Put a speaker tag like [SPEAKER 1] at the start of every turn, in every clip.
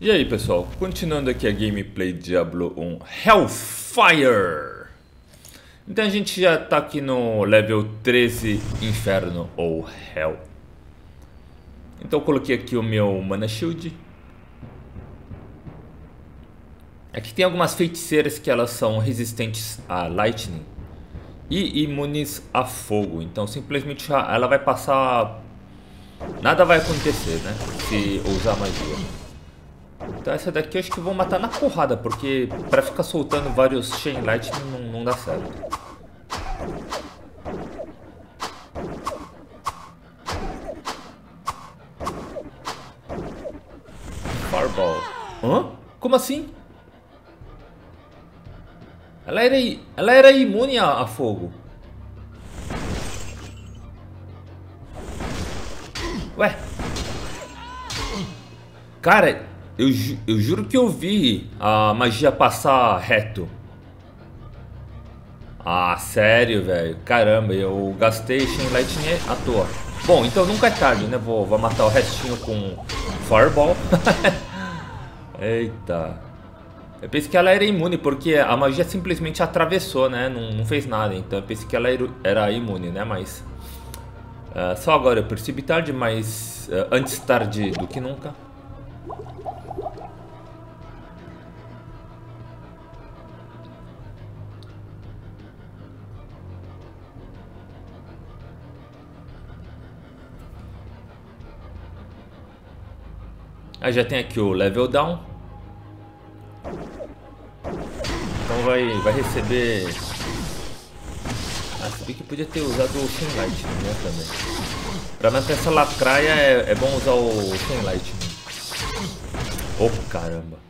[SPEAKER 1] E aí pessoal, continuando aqui a gameplay de Diablo 1 Hellfire. Então a gente já tá aqui no level 13 Inferno ou Hell. Então eu coloquei aqui o meu Mana Shield. Aqui tem algumas feiticeiras que elas são resistentes a Lightning e imunes a fogo. Então simplesmente ela vai passar... Nada vai acontecer, né, se usar magia. Então essa daqui eu acho que eu vou matar na porrada, porque pra ficar soltando vários Chain Lightning não dá certo. Fireball. Hã? Como assim? Ela era imune a fogo. Ué? Cara, eu juro que eu vi a magia passar reto. Ah, sério, velho. Caramba, eu gastei Chain Lightning à toa. Bom, então nunca é tarde, né? Vou matar o restinho com Fireball. Eita. Eu pensei que ela era imune, porque a magia simplesmente atravessou, né? Não fez nada. Então eu pensei que ela era imune, né? Mas... só agora eu percebi tarde, mas... antes tarde do que nunca. Aí já tem aqui o level down. Então vai receber... Ah, se bem que podia ter usado o Chain Lightning, né, também. Pra matar essa lacraia é bom usar o Chain Lightning. Oh, caramba.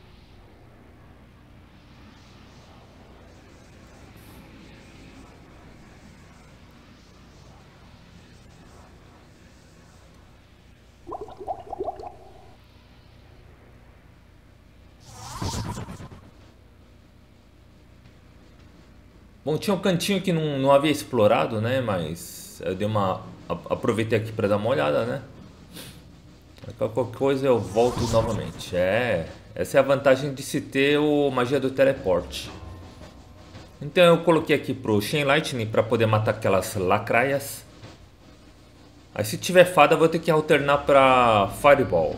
[SPEAKER 1] Bom, tinha um cantinho que não havia explorado, né? Mas eu dei uma... aproveitei aqui para dar uma olhada, né? Qualquer coisa eu volto novamente. Essa é a vantagem de se ter o magia do teleporte. Então eu coloquei aqui pro Chain Lightning para poder matar aquelas lacraias. Aí se tiver fada eu vou ter que alternar para Fireball.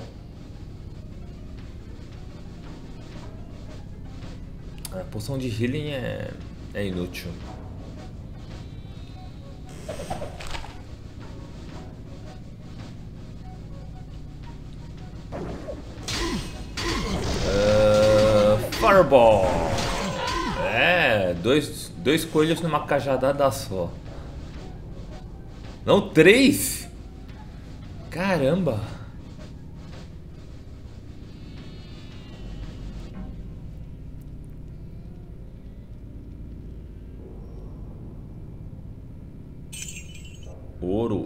[SPEAKER 1] A poção de healing é inútil. Fireball. Dois coelhos numa cajadada só. Não, 3? Caramba. Ouro.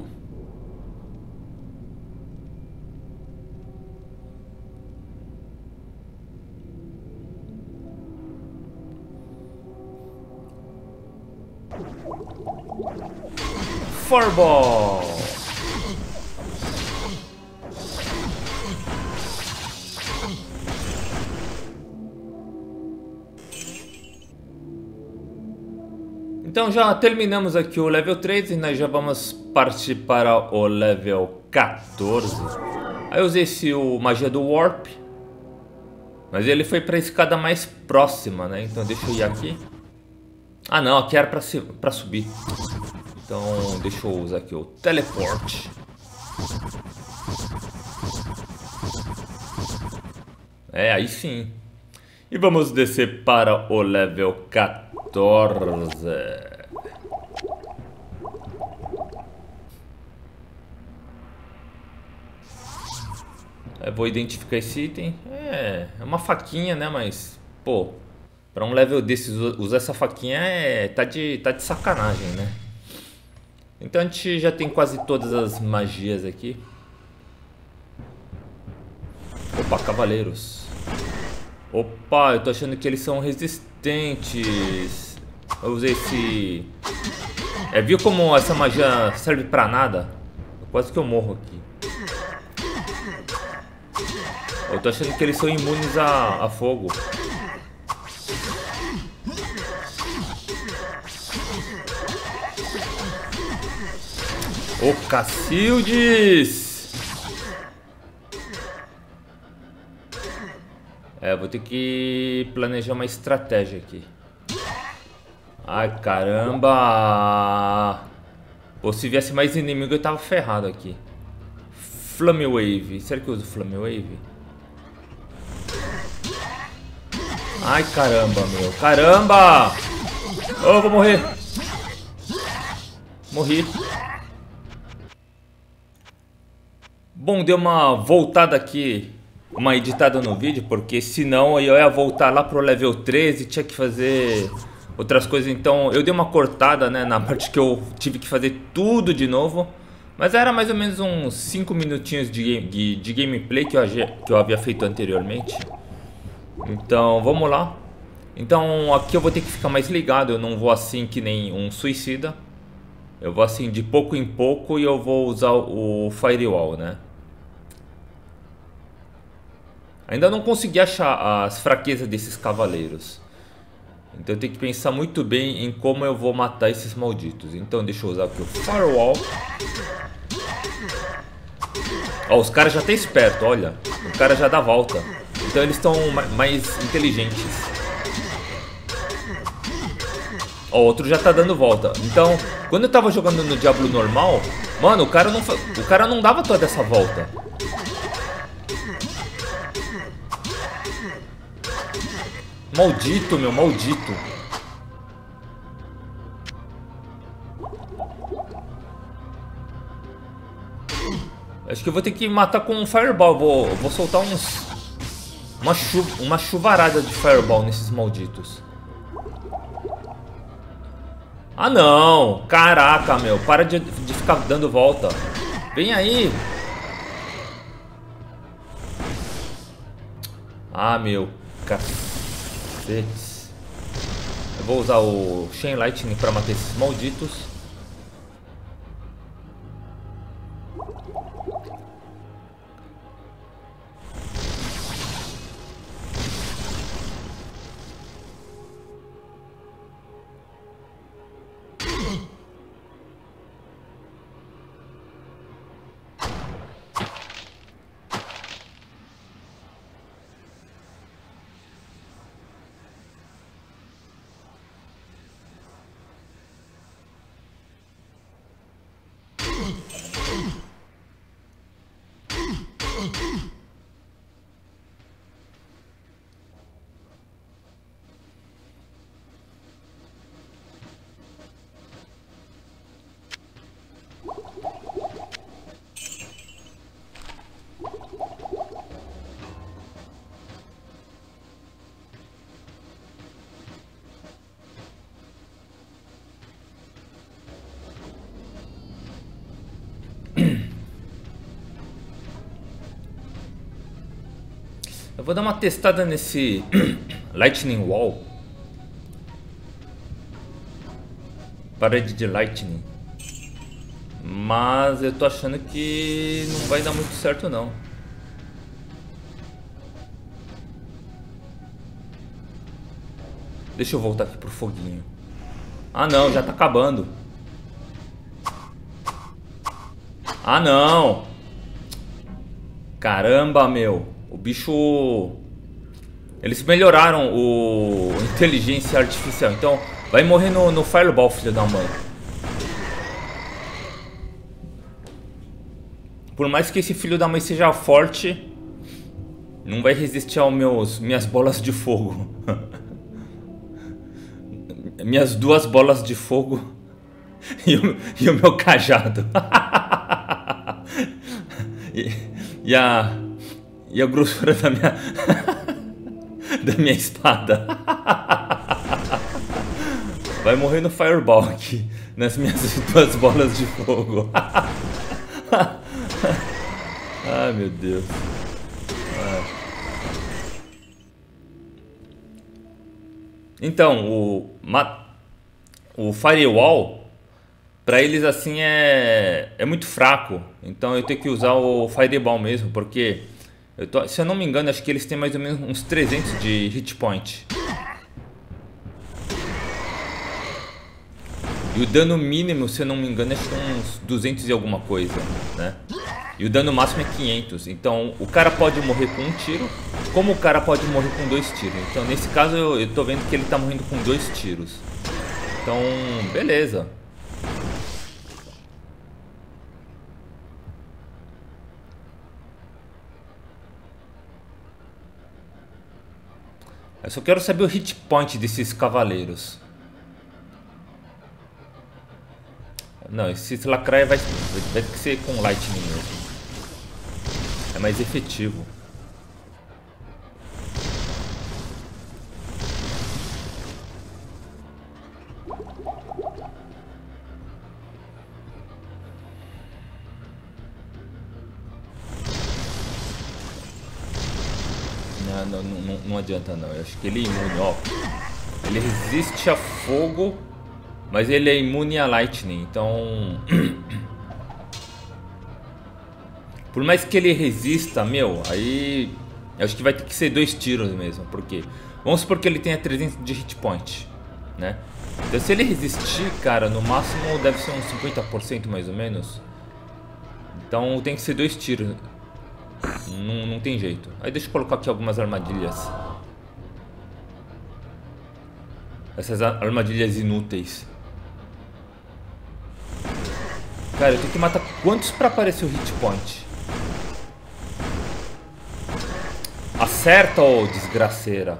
[SPEAKER 1] Fireball. Então já terminamos aqui o level 3 e nós já vamos partir para o level 14. Aí eu usei o magia do Warp, mas ele foi para a escada mais próxima, né? Então deixa eu ir aqui. Ah não, aqui era para subir. Então deixa eu usar aqui o Teleport. Aí sim. E vamos descer para o level 14. Eu vou identificar esse item. É uma faquinha, né? Mas, pô, para um level desses usar essa faquinha tá de sacanagem, né? Então a gente já tem quase todas as magias aqui. Opa, cavaleiros. Opa, eu tô achando que eles são resistentes. Eu usei esse... viu como essa magia serve pra nada? Quase que eu morro aqui. Eu tô achando que eles são imunes a fogo. Ô, Cacildes! É, vou ter que planejar uma estratégia aqui. Ai, caramba! Pô, se viesse mais inimigo eu tava ferrado aqui. Flame Wave. Será que eu uso Flame Wave? Ai, caramba, meu. Caramba! Oh, vou morrer. Morri. Bom, deu uma voltada aqui, uma editada no vídeo, porque senão eu ia voltar lá pro level 13 e tinha que fazer outras coisas. Então eu dei uma cortada, né, na parte que eu tive que fazer tudo de novo. Mas era mais ou menos uns 5 minutinhos de gameplay que eu havia feito anteriormente. Então vamos lá. Então aqui eu vou ter que ficar mais ligado, eu não vou assim que nem um suicida. Eu vou assim de pouco em pouco e eu vou usar o Firewall, né? Ainda não consegui achar as fraquezas desses cavaleiros. Então eu tenho que pensar muito bem em como eu vou matar esses malditos. Então deixa eu usar aqui o Firewall. Ó, os caras já estão espertos, olha. O cara já dá volta. Então eles estão mais inteligentes. Ó, o outro já tá dando volta. Então, quando eu tava jogando no Diablo normal, mano, o cara não dava toda essa volta. Maldito, meu, maldito. Acho que eu vou ter que matar com um Fireball. Vou soltar uma chuvarada de Fireball nesses malditos. Ah, não. Caraca, meu. Para de ficar dando volta. Vem aí. Ah, meu. Cacete. Eu vou usar o Chain Lightning para matar esses malditos. Eu vou dar uma testada nesse Lightning Wall. Parede de Lightning. Mas eu tô achando que não vai dar muito certo não. Deixa eu voltar aqui pro foguinho. Ah não, já tá acabando. Ah não. Caramba, meu. O bicho... Eles melhoraram o inteligência artificial. Então vai morrer no Fireball, filho da mãe. Por mais que esse filho da mãe seja forte, não vai resistir aos minhas bolas de fogo. Minhas 2 bolas de fogo e o meu cajado. e a grossura da minha espada. Vai morrer no Fireball aqui, nas minhas 2 bolas de fogo. Ai, meu Deus. Então, o Firewall, pra eles assim é muito fraco. Então eu tenho que usar o Fireball mesmo, porque Se eu não me engano, acho que eles têm mais ou menos uns 300 de hit point. E o dano mínimo, se eu não me engano, acho que é uns 200 e alguma coisa, né? E o dano máximo é 500. Então o cara pode morrer com um tiro, como o cara pode morrer com 2 tiros. Então nesse caso eu tô vendo que ele tá morrendo com 2 tiros. Então, beleza. Eu só quero saber o hit point desses cavaleiros. Não, esse lacraia vai ter que ser com lightning mesmo. É mais efetivo. Não adianta não. Eu acho que ele é imune, ó. Ele resiste a fogo, mas ele é imune a lightning. Então por mais que ele resista, meu, aí eu acho que vai ter que ser 2 tiros mesmo. Porque vamos supor que ele tenha 300 de hit point, né? Então se ele resistir, cara, no máximo deve ser uns 50% mais ou menos. Então tem que ser 2 tiros. Não tem jeito. Aí deixa eu colocar aqui algumas armadilhas. Essas armadilhas inúteis. Cara, eu tenho que matar quantos pra aparecer o hit point? Acerta, ô desgraceira.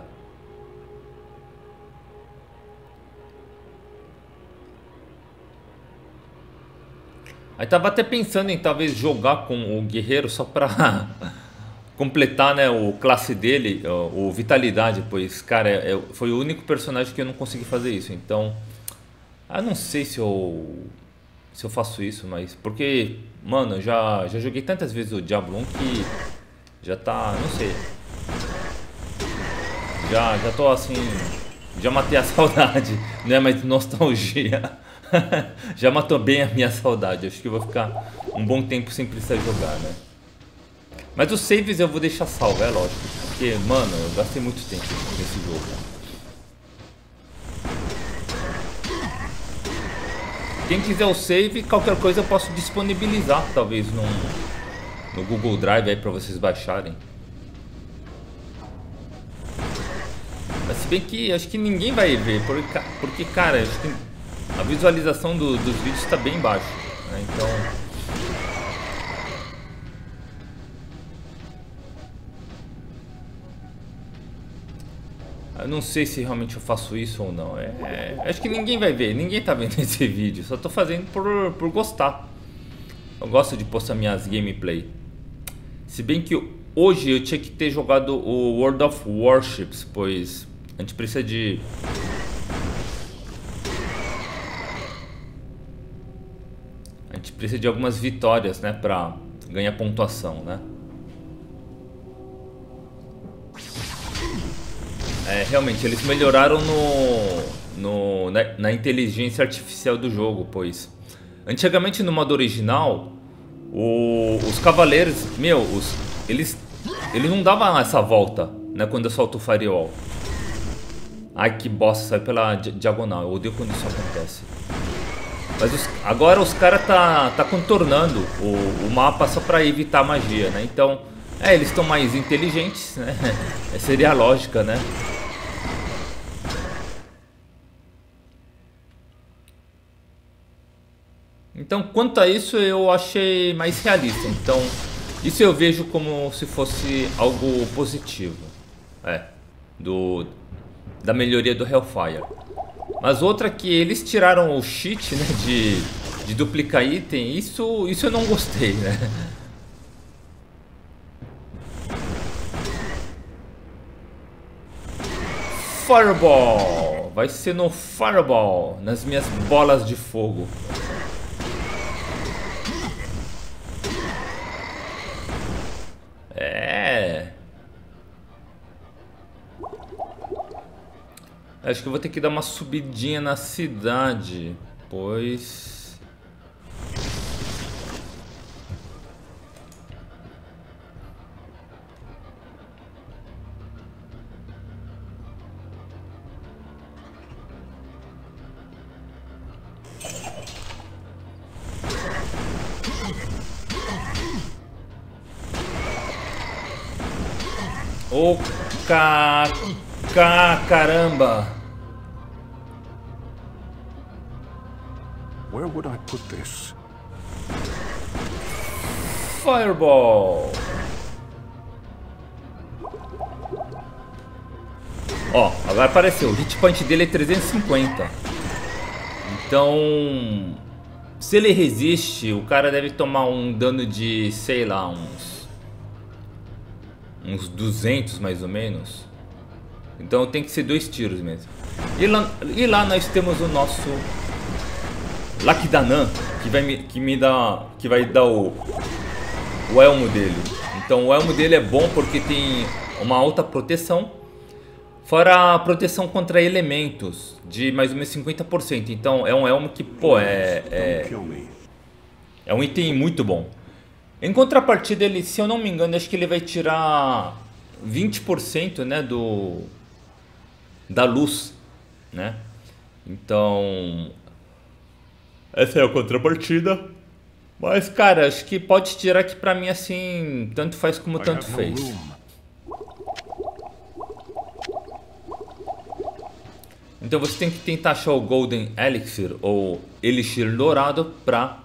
[SPEAKER 1] Aí tava até pensando em talvez jogar com o guerreiro só pra completar, né, o classe dele, o vitalidade, pois, cara, foi o único personagem que eu não consegui fazer isso. Então, eu não sei se eu faço isso, mas porque, mano, já joguei tantas vezes o Diablo 1 que já tá, não sei. Já tô assim, já matei a saudade, não é mais nostalgia. Já matou bem a minha saudade. Acho que eu vou ficar um bom tempo sem precisar jogar, né? Mas os saves eu vou deixar salvo, é lógico. Porque, mano, eu gastei muito tempo nesse jogo. Quem quiser o save, qualquer coisa eu posso disponibilizar, talvez no Google Drive aí pra vocês baixarem. Mas se bem que acho que ninguém vai ver, porque cara, acho que a visualização dos vídeos está bem baixa, né? Então eu não sei se realmente eu faço isso ou não. Acho que ninguém vai ver, ninguém tá vendo esse vídeo. Só tô fazendo por gostar. Eu gosto de postar minhas gameplay. Se bem que hoje eu tinha que ter jogado o World of Warships, pois a gente precisa de... A gente precisa de algumas vitórias, né, pra ganhar pontuação, né? Realmente, eles melhoraram na inteligência artificial do jogo, pois antigamente no modo original, os cavaleiros, meu, eles não davam essa volta, né, quando eu solto o Firewall. Ai, que bosta, sai pela diagonal, eu odeio quando isso acontece. Mas agora os caras tá contornando o mapa só pra evitar magia, né? Então, eles estão mais inteligentes, né? Seria a lógica, né? Então, quanto a isso, eu achei mais realista. Então, isso eu vejo como se fosse algo positivo. Da melhoria do Hellfire. Mas outra que eles tiraram o cheat, né, de duplicar item, isso eu não gostei, né? Fireball! Vai ser no Fireball, nas minhas bolas de fogo. Acho que eu vou ter que dar uma subidinha na cidade, pois... Ô, caramba!
[SPEAKER 2] Where would I put this?
[SPEAKER 1] Fireball! Ó, agora apareceu. O hit point dele é 350. Então, se ele resiste, o cara deve tomar um dano de, sei lá, uns 200 mais ou menos. Então tem que ser 2 tiros mesmo. E lá nós temos o nosso Lakidanan, que vai dar o elmo dele. Então o elmo dele é bom porque tem uma alta proteção, fora a proteção contra elementos de mais ou menos 50%. Então é um elmo que, pô, é um item muito bom. Em contrapartida, ele, se eu não me engano, acho que ele vai tirar 20%, né, da luz, né? Então, essa é a contrapartida. Mas, cara, acho que pode tirar que pra mim, assim, tanto faz como tanto fez. Então você tem que tentar achar o Golden Elixir ou Elixir Dourado pra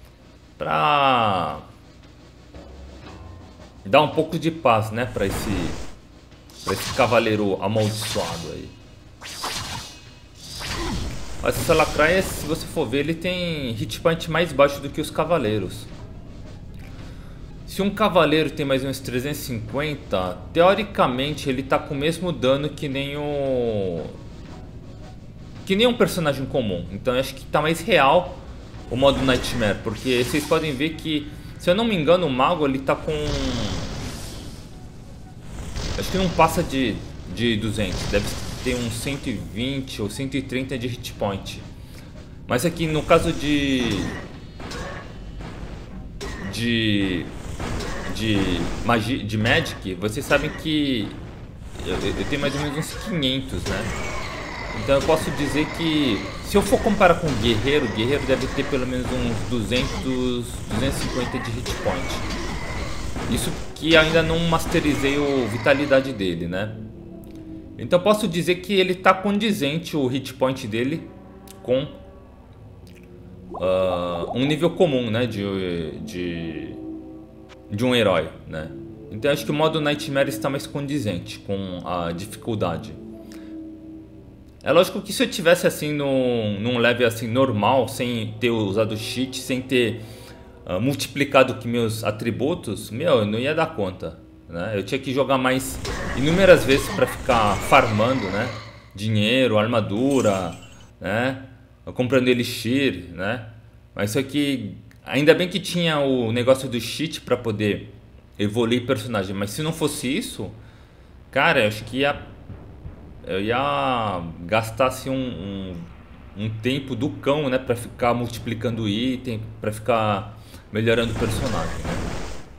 [SPEAKER 1] dar um pouco de paz, né, pra esse cavaleiro amaldiçoado aí. Mas essa lacraia, se você for ver, ele tem hit point mais baixo do que os cavaleiros. Se um cavaleiro tem mais ou menos 350, teoricamente ele tá com o mesmo dano que nem um personagem comum. Então eu acho que tá mais real o modo Nightmare, porque vocês podem ver que, se eu não me engano, o mago ele tá com, acho que não passa de 200, deve ter uns 120 ou 130 de hit point. Mas aqui no caso de magia, de Magic, vocês sabem que eu tenho mais ou menos uns 500, né? Então eu posso dizer que, se eu for comparar com o guerreiro deve ter pelo menos uns 250 de hit point. Isso que ainda não masterizei a vitalidade dele, né? Então posso dizer que ele tá condizente, o hit point dele, com um nível comum, né, de um herói, né? Então acho que o modo Nightmare está mais condizente com a dificuldade. É lógico que se eu tivesse assim num level assim normal, sem ter usado cheat, sem ter multiplicado aqui meus atributos, eu não ia dar conta, né? Eu tinha que jogar mais inúmeras vezes para ficar farmando, né? Dinheiro, armadura, né? Comprando elixir, né? Mas só que ainda bem que tinha o negócio do cheat para poder evoluir personagem. Mas se não fosse isso, cara, eu acho que eu ia gastar assim, um tempo do cão, né, pra ficar multiplicando item, pra ficar melhorando o personagem, né?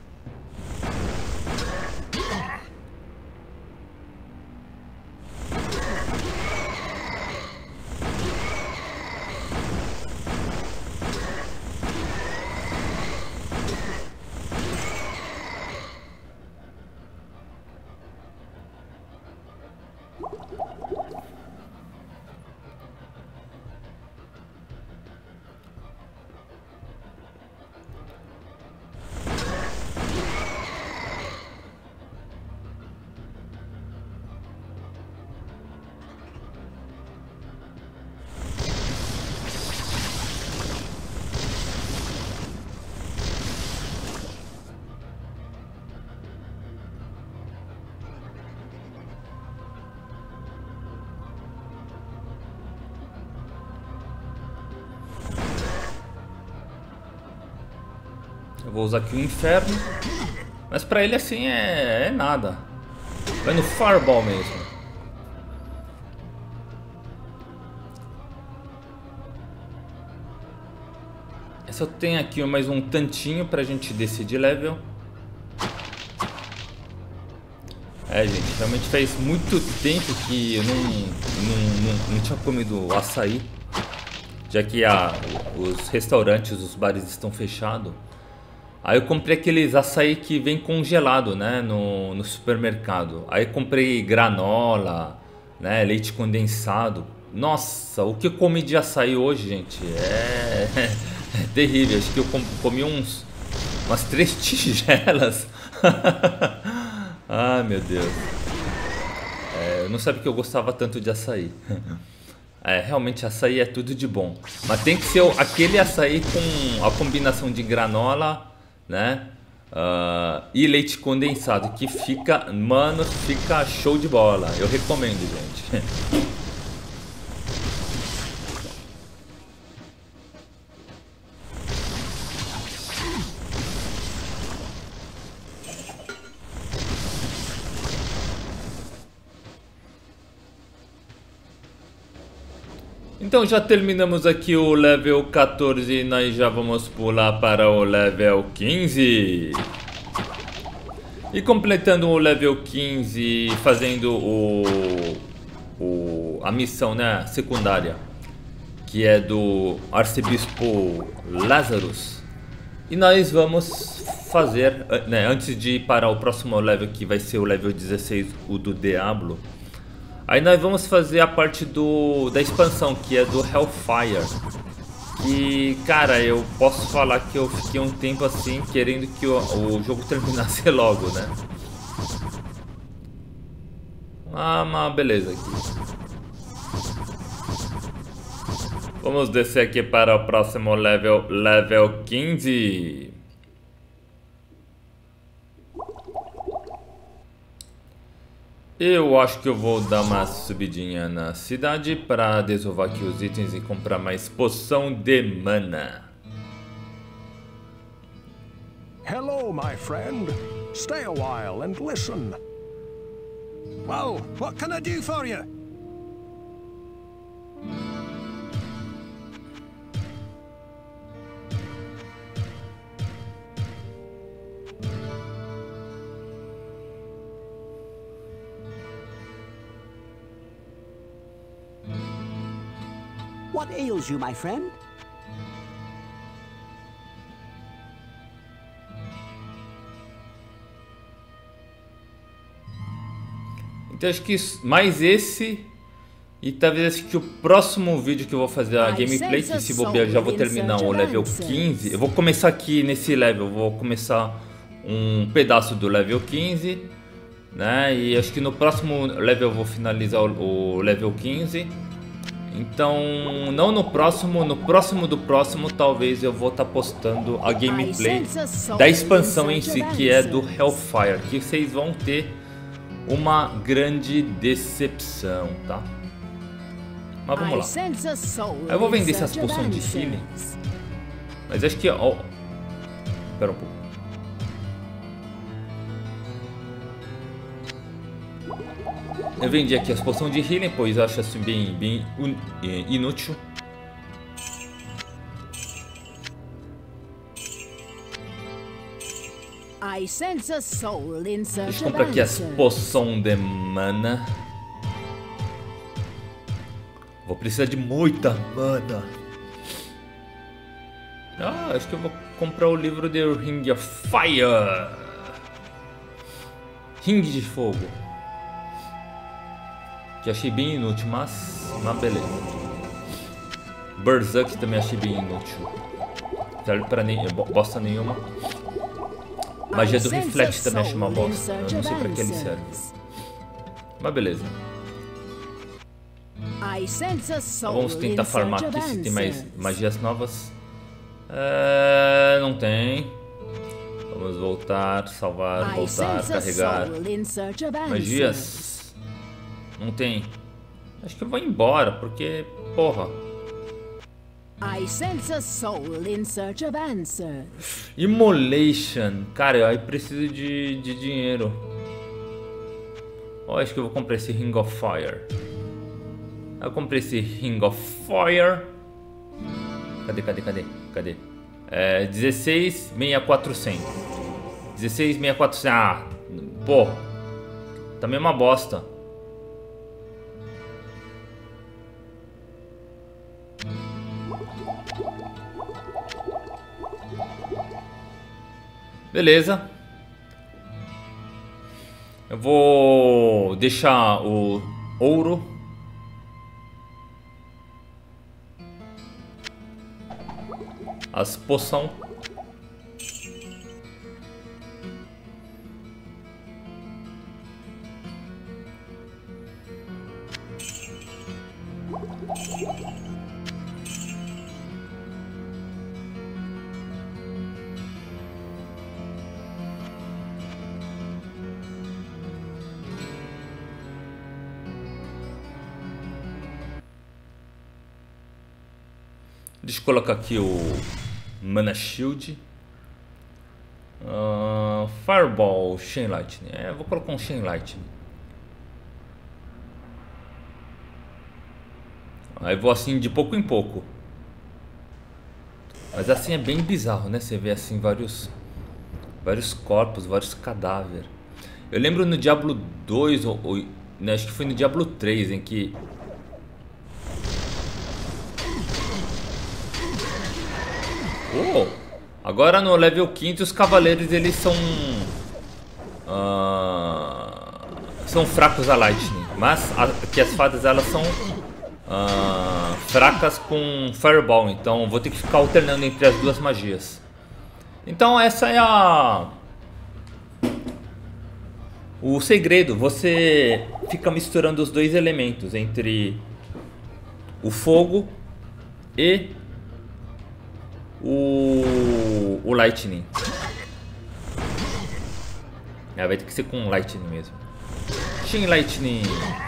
[SPEAKER 1] Eu vou usar aqui o inferno, mas pra ele assim é nada. Vai no Fireball mesmo. Essa eu tenho aqui mais um tantinho pra gente descer de level. Gente, realmente faz muito tempo que eu não tinha comido açaí, já que os restaurantes, os bares estão fechados. Aí eu comprei aqueles açaí que vem congelado, né, no supermercado. Aí comprei granola, né, leite condensado. Nossa, o que eu comi de açaí hoje, gente, é terrível. Acho que eu comi umas 3 tigelas. Ai, meu Deus. Eu não sabia que eu gostava tanto de açaí. Realmente açaí é tudo de bom. Mas tem que ser aquele açaí com a combinação de granola, né? E leite condensado, que fica, mano, fica show de bola. Eu recomendo, gente. Então já terminamos aqui o level 14 e nós já vamos pular para o level 15. E completando o level 15, fazendo a missão, né, secundária, que é do Arcebispo Lazarus. E nós vamos fazer, né, antes de ir para o próximo level, que vai ser o level 16, o do Diablo. Aí nós vamos fazer a parte da expansão, que é do Hellfire. Que, cara, eu posso falar que eu fiquei um tempo assim, querendo que o jogo terminasse logo, né? Mas beleza aqui. Vamos descer aqui para o próximo level, level 15. Eu acho que eu vou dar uma subidinha na cidade para desovar aqui os itens e comprar mais poção de mana.
[SPEAKER 2] Hello, my friend. Stay a while and listen. Well, what can I do for you?
[SPEAKER 3] What ails you, my friend?
[SPEAKER 1] Então acho que mais esse e talvez acho que o próximo vídeo que eu vou fazer a gameplay, que se bobear já vou terminar o level 15. Eu vou começar aqui nesse level, vou começar um pedaço do level 15, né? E acho que no próximo level eu vou finalizar o level 15. Então, não no próximo do próximo, talvez eu vou estar postando a gameplay da expansão em si, que é do Hellfire, que vocês vão ter uma grande decepção, tá? Mas vamos lá. Eu vou vender essas poções de healing, mas acho que... Oh, espera um pouco. Eu vendi aqui as poções de healing, pois eu acho assim bem inútil. Deixa eu comprar aqui as poções de mana. Vou precisar de muita mana. Acho que eu vou comprar o livro de Ring of Fire. Ring de fogo. Que achei bem inútil, mas beleza. Berserk também achei bem inútil. Serve pra bosta nenhuma. Magia do Reflect também achei uma bosta. Eu não sei pra que ele serve. Mas beleza. Vamos tentar farmar aqui se tem mais magias novas. Não tem. Vamos voltar, salvar, voltar, carregar. Magias. Não tem. Acho que eu vou embora, porque, porra. Immolation. Cara, aí preciso de dinheiro. Acho que eu vou comprar esse Ring of Fire. Eu comprei esse Ring of Fire. Cadê? 16.6400. 16.6400. Ah, pô. Também é uma bosta. Beleza. Eu vou deixar o ouro. As poção. Deixa eu colocar aqui o Mana Shield. Fireball, Chain Lightning. Eu vou colocar um Chain Lightning. Aí vou assim de pouco em pouco. Mas assim é bem bizarro, né? Você vê assim vários corpos, vários cadáveres. Eu lembro no Diablo 2, né, acho que foi no Diablo 3, em que... Agora no level 5 os cavaleiros eles são fracos a Lightning, mas aqui as fadas elas são fracas com Fireball, então vou ter que ficar alternando entre as duas magias. Então essa é o segredo, você fica misturando os dois elementos entre o fogo e o Lightning. Vai ter que ser com Lightning mesmo. Chain Lightning.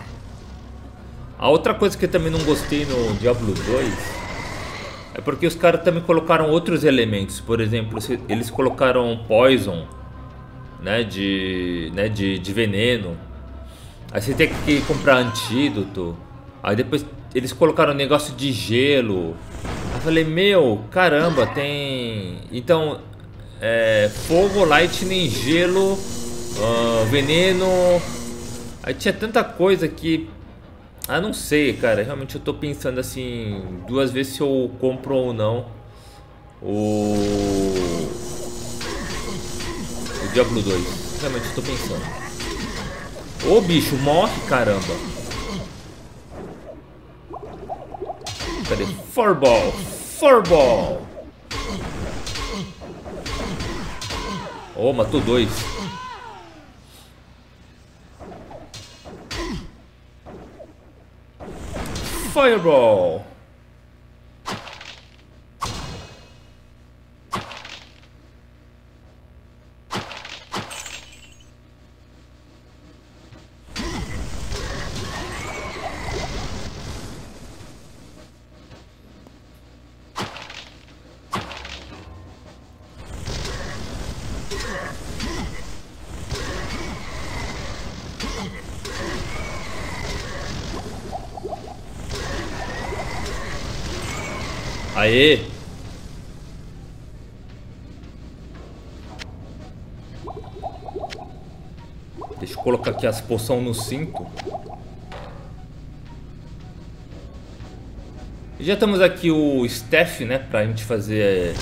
[SPEAKER 1] A outra coisa que eu também não gostei no Diablo 2 é porque os caras também colocaram outros elementos. Por exemplo, eles colocaram Poison, né, de veneno. Aí você tem que comprar antídoto. Aí depois eles colocaram um negócio de gelo. Aí eu falei, meu, caramba, tem... Então, fogo, lightning, gelo, veneno... Aí tinha tanta coisa que... não sei, cara, realmente eu tô pensando assim, duas vezes se eu compro ou não o Diablo 2. Realmente eu tô pensando. Ô bicho, morre, caramba. Cadê? Fireball! Fireball! Oh, matou dois. Fireball! Aê! Deixa eu colocar aqui as poções no cinto. E já estamos aqui o staff, né, pra gente fazer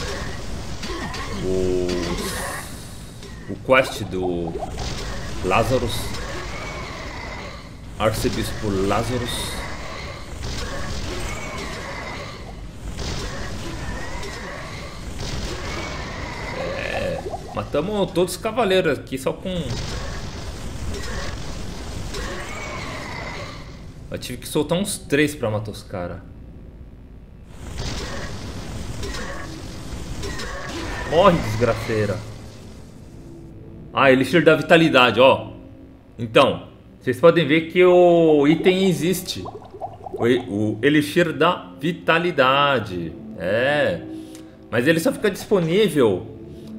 [SPEAKER 1] o quest do Lazarus, Arcebispo Lazarus. Matamos todos os cavaleiros aqui só com... Eu tive que soltar uns 3 pra matar os caras. Morre, desgraceira. Elixir da vitalidade, ó. Então, vocês podem ver que o item existe. O Elixir da vitalidade. Mas ele só fica disponível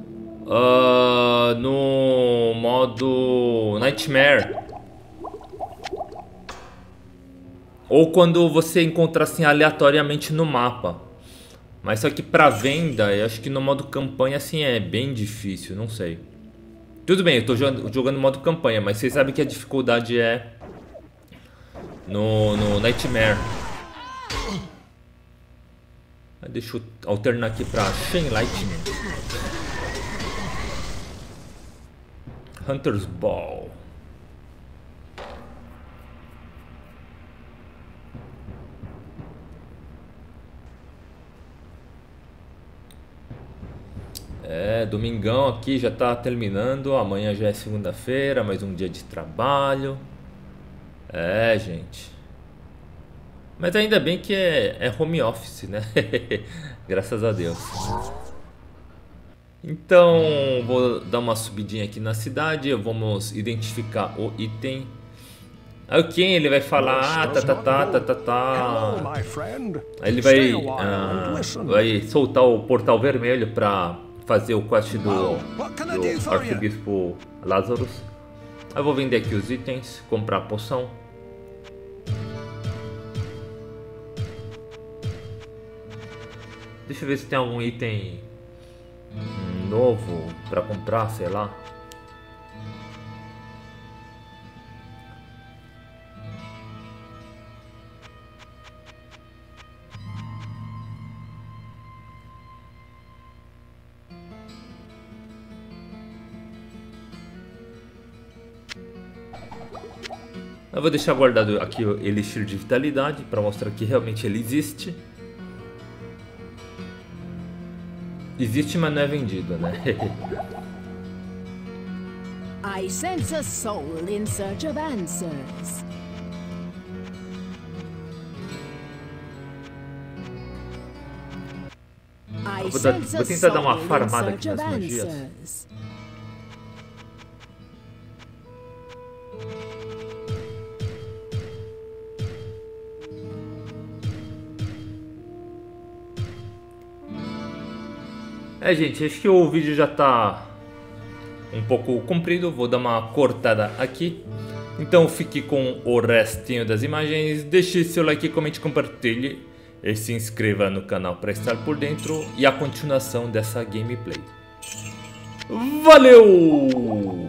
[SPEAKER 1] no modo Nightmare. Ou quando você encontra assim aleatoriamente no mapa. Mas só que pra venda, eu acho que no modo campanha assim é bem difícil, não sei. Tudo bem, eu tô jogando no modo campanha, mas vocês sabem que a dificuldade é no Nightmare. Deixa eu alternar aqui pra Chain Lightning. Hunter's Ball. É, domingão aqui já tá terminando. Amanhã já é segunda-feira, mais um dia de trabalho. É, gente. Mas ainda bem que é home office, né? Graças a Deus. Então, vou dar uma subidinha aqui na cidade. Vamos identificar o item. Aí o Ken, ele vai falar, Aí ele vai soltar o portal vermelho pra fazer o quest do arcebispo Lazarus. Aí eu vou vender aqui os itens, comprar a poção. Deixa eu ver se tem algum item novo pra comprar, sei lá. Eu vou deixar guardado aqui o Elixir de Vitalidade para mostrar que realmente ele existe. Existe, mas não é vendido, né?
[SPEAKER 3] I sense a soul in search of answers.
[SPEAKER 1] Vou tentar dar uma farmada aqui nas magias. É, gente, acho que o vídeo já tá um pouco comprido, vou dar uma cortada aqui. Então fique com o restinho das imagens, deixe seu like, comente, compartilhe e se inscreva no canal para estar por dentro e a continuação dessa gameplay. Valeu!